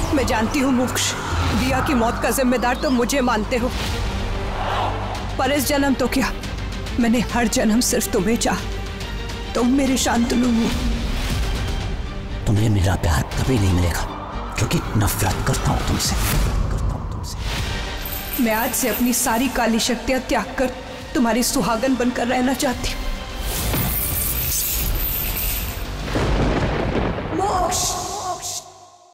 मैं जानती हूँ मोक्ष, दिया की मौत का जिम्मेदार तो मुझे मानते हो, पर इस जन्म तो क्या, मैंने हर जन्म सिर्फ तुम्हें चाहा। तुम मेरे शांतनु हो। तुम्हें मेरा प्यार कभी नहीं मिलेगा, क्योंकि नफरत करता हूं तुमसे। मैं आज से अपनी सारी काली शक्तियां त्याग कर तुम्हारी सुहागन बनकर रहना चाहती हूँ। मोक्ष।